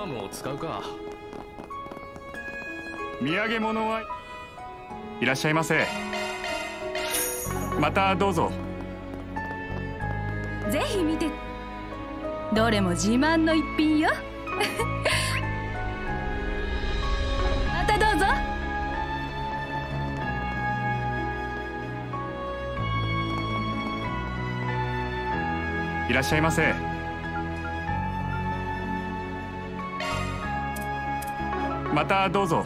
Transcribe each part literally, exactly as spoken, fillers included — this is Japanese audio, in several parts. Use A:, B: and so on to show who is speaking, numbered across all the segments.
A: ラムを使うか。
B: 土産物はいらっしゃいませ。またどうぞ。
C: ぜひ見て。どれも自慢の一品よ。またどうぞ。
B: いらっしゃいませ。またどうぞ。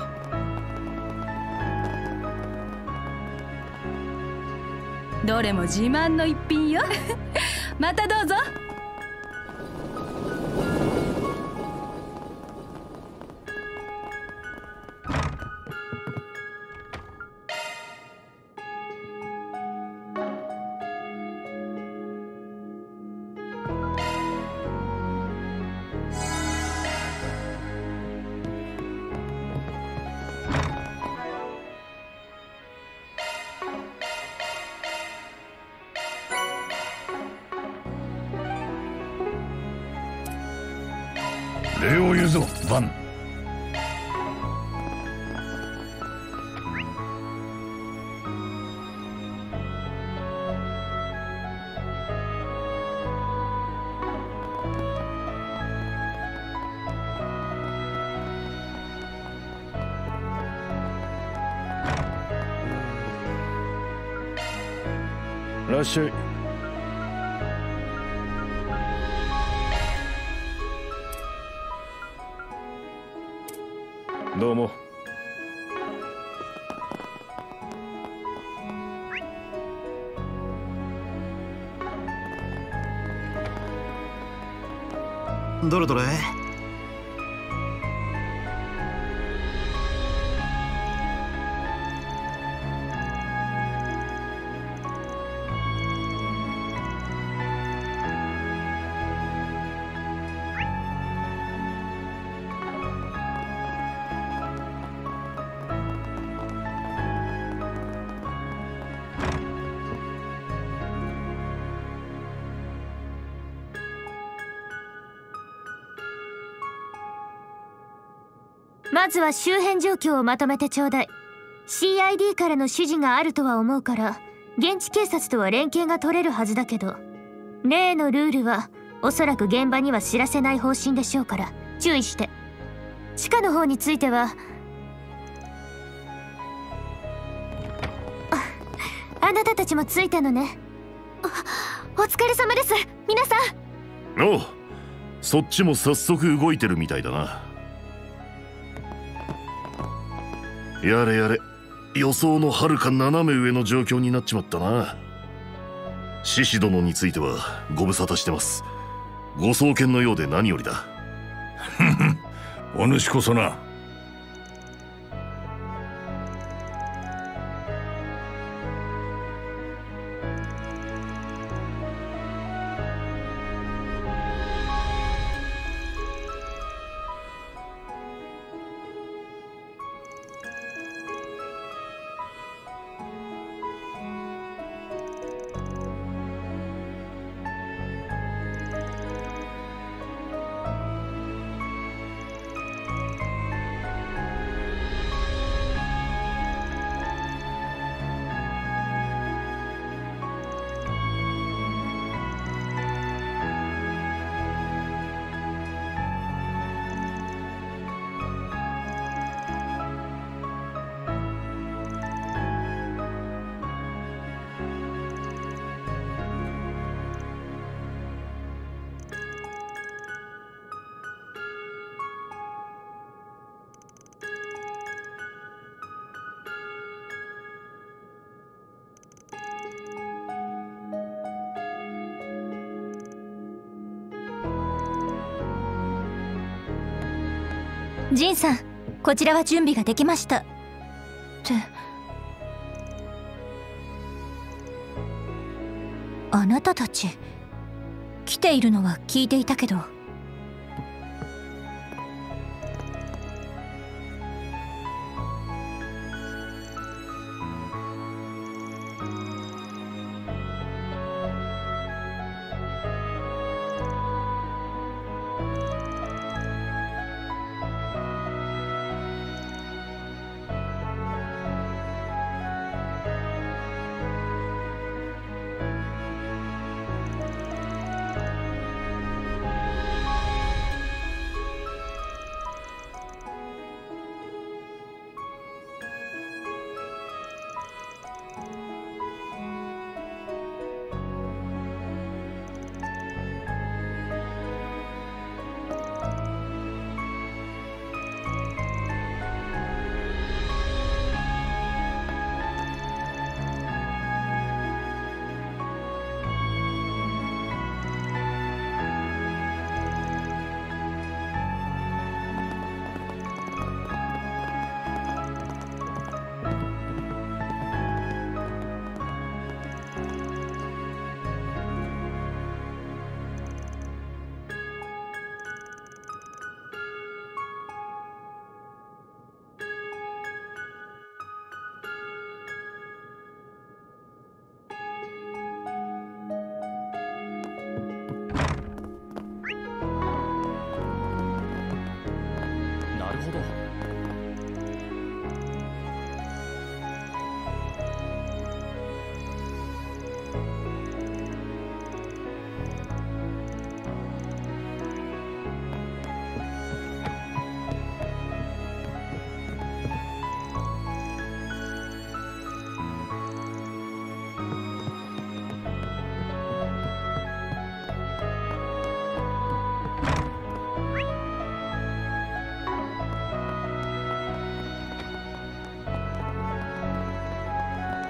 C: どれも自慢の一品よ。またどうぞ。
D: 礼を言うぞ、バン。らっしゃい。どうも。
E: どれどれ。
F: まずは周辺状況をまとめてちょうだい。 シーアイディー からの指示があるとは思うから現地警察とは連携が取れるはずだけど、例のルールはおそらく現場には知らせない方針でしょうから注意して。地下の方についてはあ、あなたたちもついたのね。お疲れ様です、皆さん。
D: おう、そっちも早速動いてるみたいだな。やれやれ、予想のはるか斜め上の状況になっちまったな。獅子殿についてはご無沙汰してます。ご送検のようで何よりだ。
G: お主こそな。
F: ジンさん、こちらは準備ができました。ってあなたたち来ているのは聞いていたけど。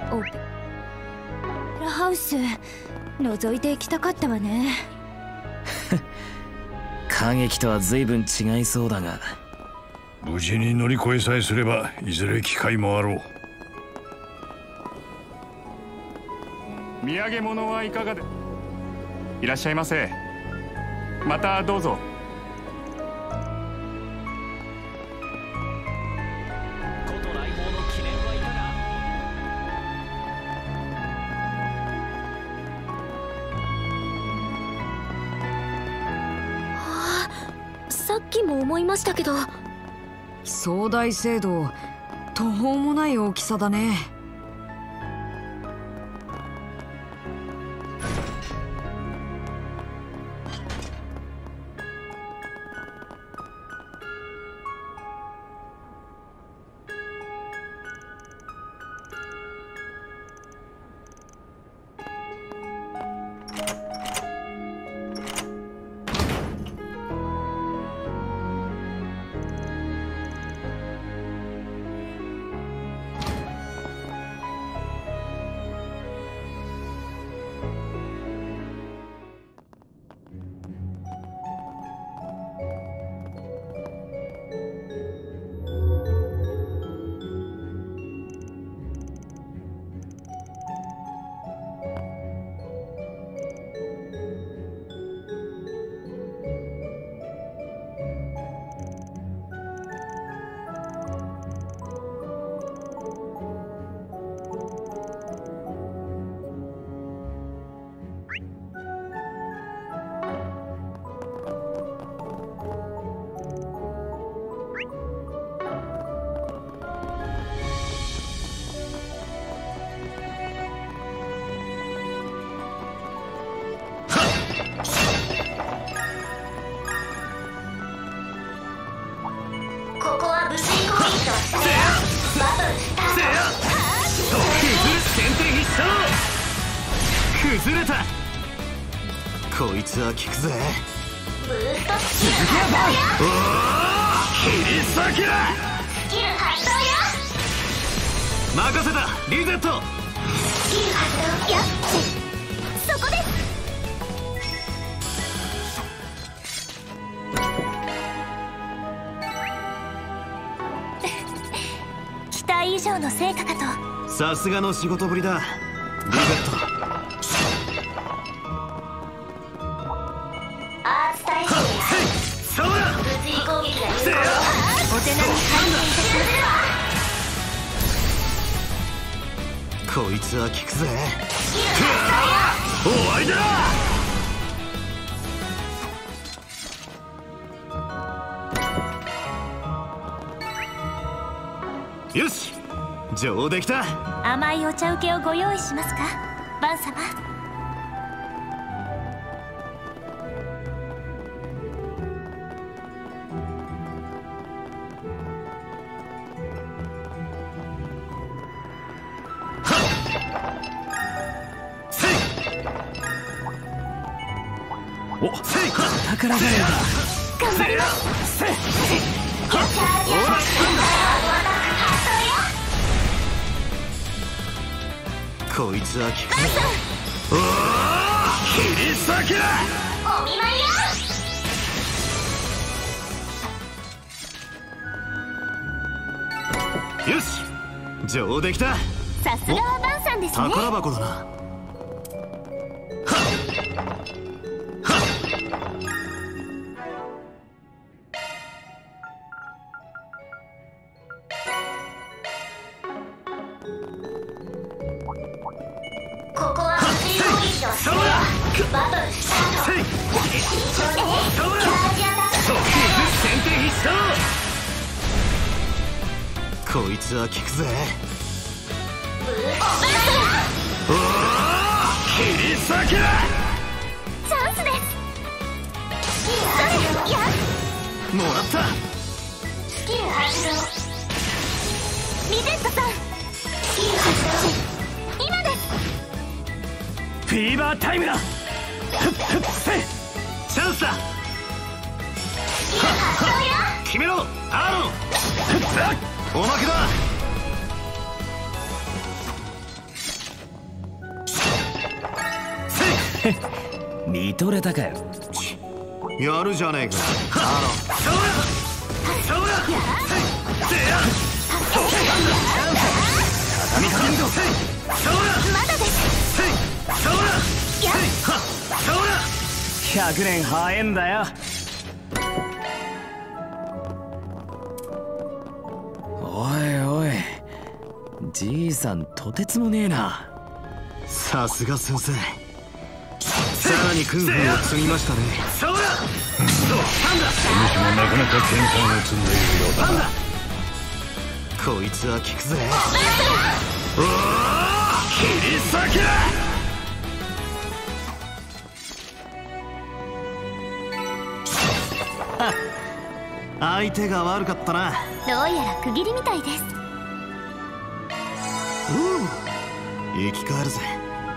F: オペラハウス覗いていきたかったわね。
A: 歌劇とは随分違いそうだが、
E: 無事に乗り越えさえすればいずれ機会もあろう。
B: 土産物はいかがで。いらっしゃいませ。またどうぞ。
A: こと来訪の記念はいか
F: が。さっきも思いましたけど、
G: 壮大聖堂、途方もない大きさだね。
A: 崩れた。こいつは効くぜ。
H: ブーストスキル
A: 発動や。おお、切り裂け。
H: スキル発動や。
A: 任せた、リゼット。
H: スキル発動や。そこです。期待以上の成果かと。
A: さすがの仕事ぶりだ、リゼット。
H: アーツ対象や。
A: そうだ。
H: 物理攻撃が有効。お手並み拝見いたし
A: ます。こいつは効くぜ。
H: スキル発動や。
A: 終わりだ。よし、上出来た。
F: 甘いお茶受けをご用意しますか、バン様。
A: お、せいか宝だよ。
F: 頑張ります。
A: こいつは効くぜ。おお、切り裂け。
H: お見舞い
A: や。よし、上出来た。
F: さすがはバンさんですね。
A: 宝箱だな。
H: ここは物理攻撃のスキル。バトルスタート。慎重にね。チャージアタック。
A: 先手必勝。こいつは効くぜ。
H: ブーストス
A: おお、切り裂け。
F: チャンスです。
H: キル発動や。
A: もらった。
H: スキル発動。
F: リゼットさん、
H: スキル発動。
F: 今です。
A: フィーバータイムだ。チャンスだ。
H: スキル発動や。
A: 決めろ、アーロン。おまけだ。 見とれたかよ。
I: やるじゃねえか。
A: 畳みかけんぞ。
H: まだです。
A: ひゃくねん早えんだよ。おいおい、じいさんとてつもねえな。
I: さすが先生、さらに訓練を積みましたね。
E: お主もなかなか研鑽を積んでいるようだな。
I: こいつは効くぜ。
A: おお、切り裂け。
I: 相手が悪かったな。
F: どうやら区切りみたいです。
I: 生き返るぜ。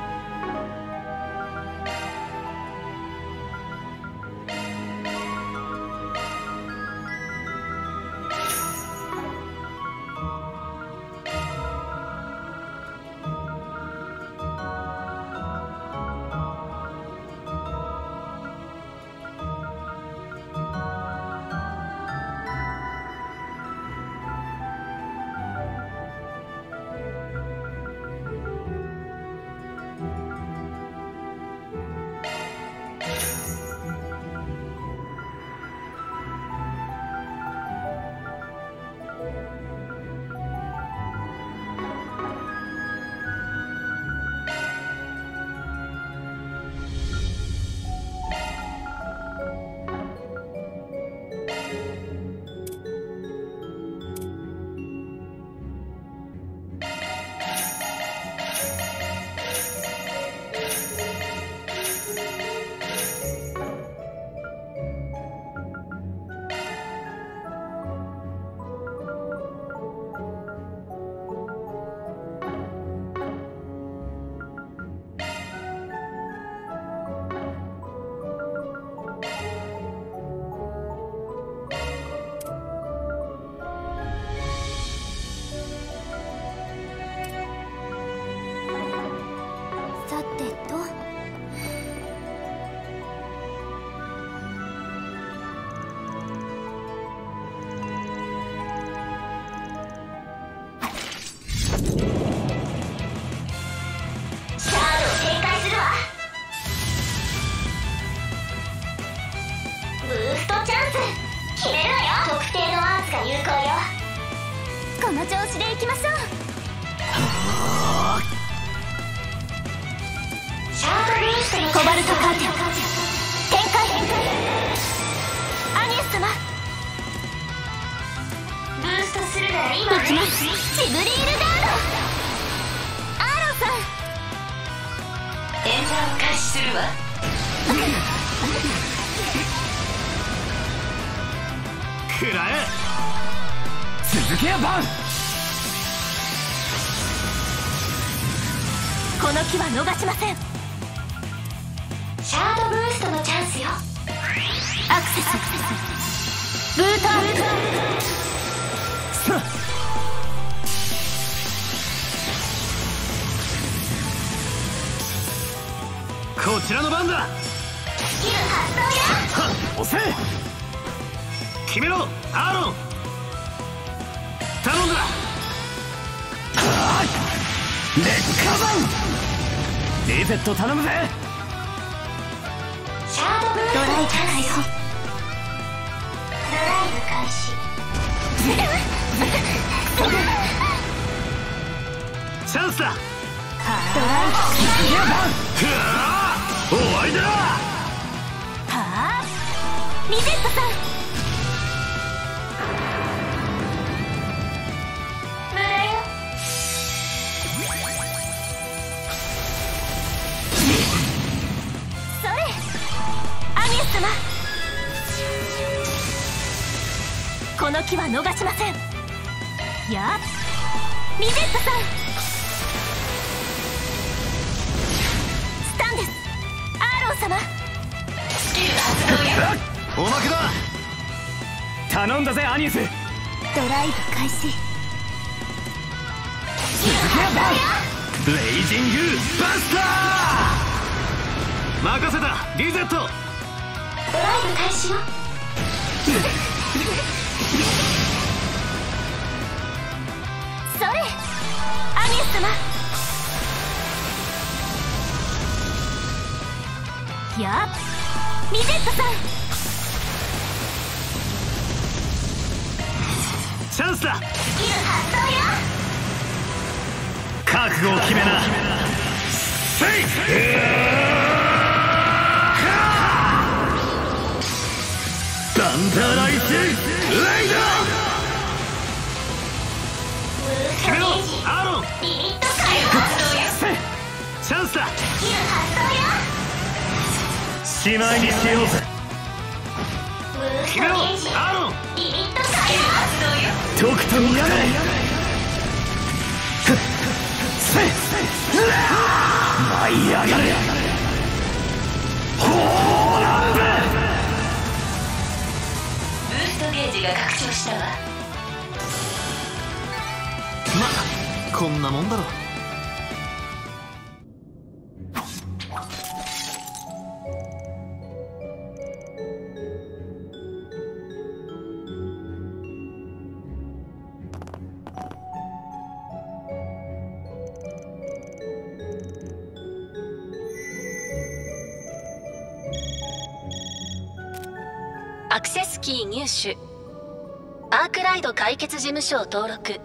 F: この調子でいきましょう。
H: シャードブーストの
F: コバルトカーテン展開。アニエス様、
H: ブーストするなら今
F: 行きます。ジブリールガード。アーロンさん、
H: 演算を開始するわ。
A: 食らえ。続けやバン。
F: この機は逃しません。
H: シャードブーストのチャンスよ。
F: アクセスブートアップ。
A: こちらの番だ。
H: スキル発動や。
A: はっ、押せ。決めろアーロン。頼んだ。劣化版。リゼット頼むぜ。
H: シャードブーストのチャンスよ。ドライブ開始。
A: チャンスだ。
F: ドライブ
A: 次はバン。終わりだ。
F: はあ、リゼットさん、
H: 無駄よ。
F: それアニエス様、この機は逃しません。やっ、リゼットさん、スタンです。アーロン様、
H: スキル発動や。
A: おまけだ。頼んだぜアニエス。
F: ドライブ開始。
A: レイジングバスタ
I: 任せた。リゼット。
H: ドライブ開始よ。それアニエス様。
F: やっリゼットさん。
I: チャンスだ。
H: スキル発動よ。
I: 覚悟を決めな。せい。サンダーライスレイダー。決めろアーロン。
H: リミット解放発動よ。
I: チャンスだ。
H: スキル発動よ。
I: しまいにしようぜ。決めろアーロン。
H: リミット解放発動よ。
I: とくと見やがれ。せい舞い上がれ。ホーランブ。
H: ブーストゲージが拡張したわ。
I: まこんなもんだろ。
H: アクセスキー入手。アークライド解決事務所を登録。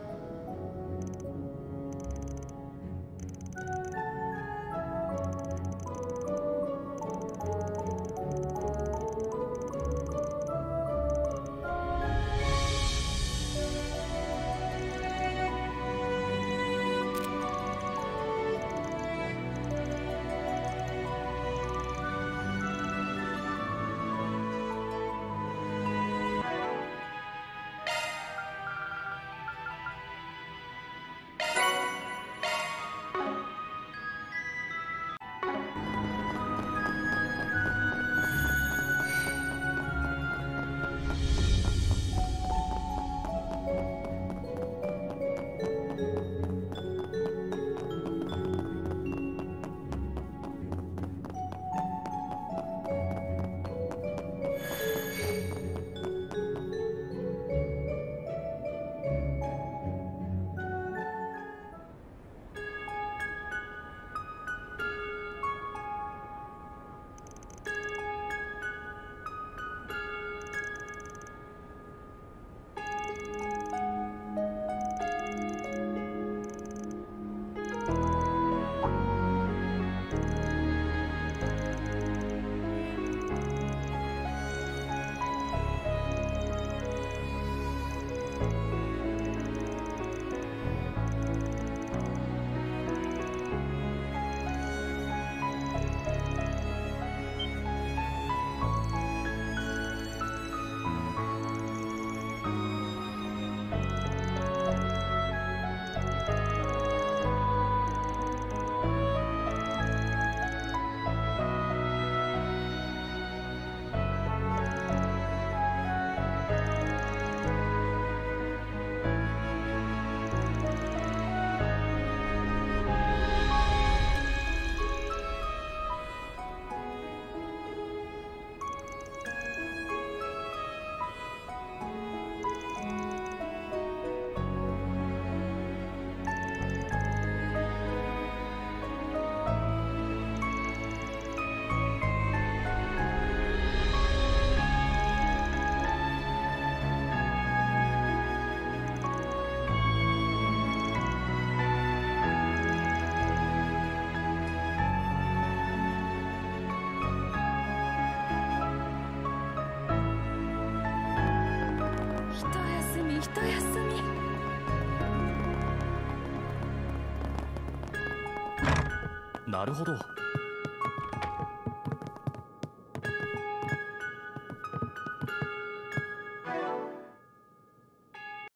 B: なるほど。